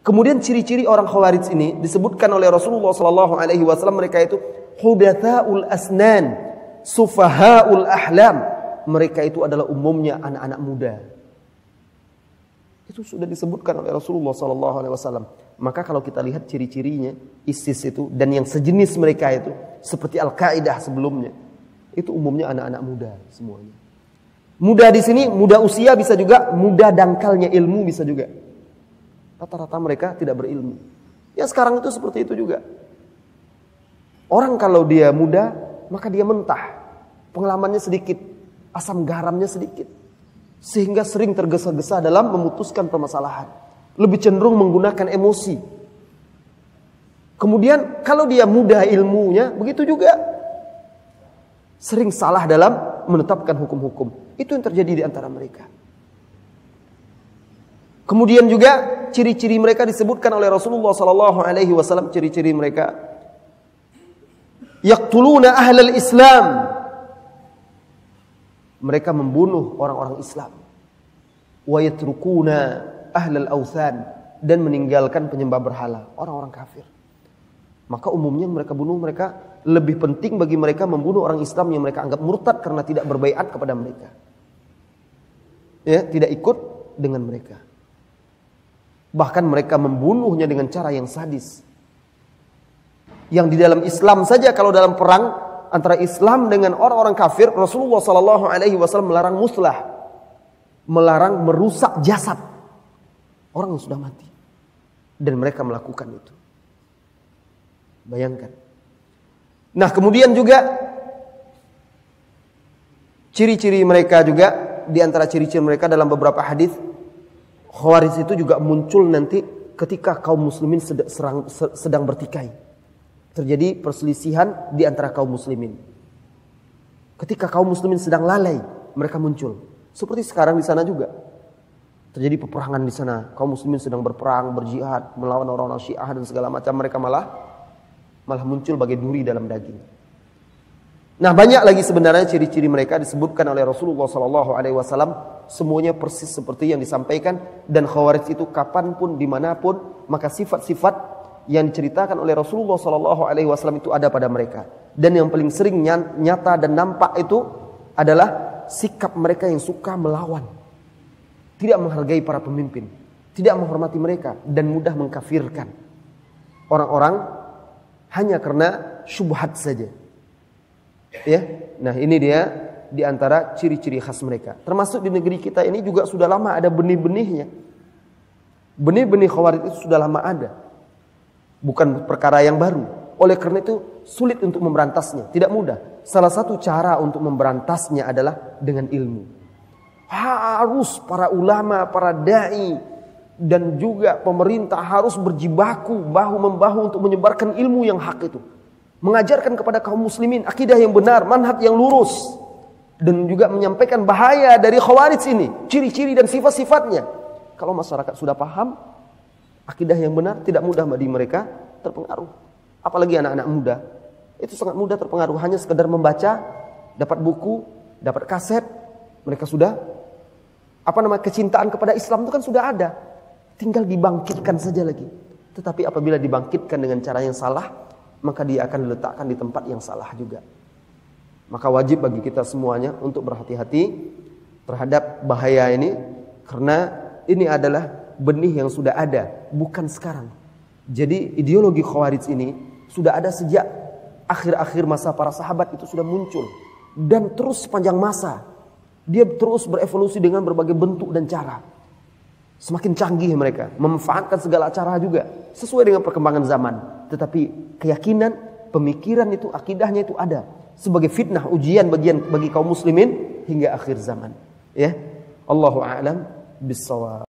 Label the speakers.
Speaker 1: Kemudian ciri-ciri orang Khawarij ini disebutkan oleh Rasulullah sallallahu alaihi wasallam, mereka itu hudatsaul asnan, sufahaul ahlam. Mereka itu adalah umumnya anak-anak muda. Itu sudah disebutkan oleh Rasulullah sallallahu alaihi wasallam. Maka kalau kita lihat ciri-cirinya ISIS itu dan yang sejenis mereka itu seperti Al-Qaeda sebelumnya, itu umumnya anak-anak muda semuanya. Muda di sini muda usia, bisa juga muda dangkalnya ilmu, bisa juga. Rata-rata mereka tidak berilmu. Ya sekarang itu seperti itu juga. Orang kalau dia muda, maka dia mentah. Pengalamannya sedikit, asam garamnya sedikit. Sehingga sering tergesa-gesa dalam memutuskan permasalahan. Lebih cenderung menggunakan emosi. Kemudian kalau dia muda ilmunya, begitu juga. Sering salah dalam menetapkan hukum-hukum. Itu yang terjadi di antara mereka. Kemudian juga ciri-ciri mereka disebutkan oleh Rasulullah sallallahu alaihi wasallam, ciri-ciri mereka yaqtuluna ahlal Islam. Mereka membunuh orang-orang Islam. Wa yatrukuna ahlal authan, dan meninggalkan penyembah berhala, orang-orang kafir. Maka umumnya mereka bunuh, mereka lebih penting bagi mereka membunuh orang Islam yang mereka anggap murtad karena tidak berbaiat kepada mereka. Ya, tidak ikut dengan mereka. Bahkan mereka membunuhnya dengan cara yang sadis. Yang di dalam Islam saja, kalau dalam perang antara Islam dengan orang-orang kafir, Rasulullah sallallahu alaihi wasallam melarang muslah, melarang merusak jasad orang yang sudah mati. Dan mereka melakukan itu. Bayangkan. Nah, kemudian juga ciri-ciri mereka juga, di antara ciri-ciri mereka dalam beberapa hadis, Khawarij itu juga muncul nanti ketika kaum muslimin sedang bertikai. Terjadi perselisihan di antara kaum muslimin. Ketika kaum muslimin sedang lalai, mereka muncul. Seperti sekarang di sana juga. Terjadi peperangan di sana. Kaum muslimin sedang berperang, berjihad, melawan orang-orang Syiah dan segala macam. Mereka malah muncul bagai duri dalam daging. Nah, banyak lagi sebenarnya ciri-ciri mereka disebutkan oleh Rasulullah sallallahu alaihi wasallam, semuanya persis seperti yang disampaikan. Dan Khawarij itu kapanpun, dimanapun, maka sifat-sifat yang diceritakan oleh Rasulullah sallallahu alaihi wasallam itu ada pada mereka. Dan yang paling sering nyata dan nampak itu adalah sikap mereka yang suka melawan, tidak menghargai para pemimpin, tidak menghormati mereka, dan mudah mengkafirkan orang-orang hanya karena syubhat saja. Ya, nah ini dia di antara ciri-ciri khas mereka. Termasuk di negeri kita ini juga sudah lama ada benih-benihnya. Benih-benih Khawarij itu sudah lama ada. Bukan perkara yang baru. Oleh karena itu sulit untuk memberantasnya, tidak mudah. Salah satu cara untuk memberantasnya adalah dengan ilmu. Harus para ulama, para dai, dan juga pemerintah harus berjibaku bahu-membahu untuk menyebarkan ilmu yang hak itu. Mengajarkan kepada kaum muslimin akidah yang benar, manhaj yang lurus, dan juga menyampaikan bahaya dari Khawarij ini, ciri-ciri dan sifat-sifatnya. Kalau masyarakat sudah paham akidah yang benar, tidak mudah bagi mereka terpengaruh. Apalagi anak-anak muda, itu sangat mudah terpengaruh. Hanya sekedar membaca, dapat buku, dapat kaset, mereka sudah kecintaan kepada Islam itu kan sudah ada, tinggal dibangkitkan saja lagi. Tetapi apabila dibangkitkan dengan cara yang salah, maka dia akan diletakkan di tempat yang salah juga. Maka wajib bagi kita semuanya untuk berhati-hati terhadap bahaya ini, karena ini adalah benih yang sudah ada, bukan sekarang. Jadi ideologi Khawarij ini sudah ada sejak akhir-akhir masa para sahabat, itu sudah muncul. Dan terus sepanjang masa, dia terus berevolusi dengan berbagai bentuk dan cara. Semakin canggih mereka, memanfaatkan segala cara juga sesuai dengan perkembangan zaman. Tetapi keyakinan, pemikiran itu, akidahnya itu ada sebagai fitnah, ujian bagi kaum muslimin hingga akhir zaman. Ya, Allahu a'lam bissawab.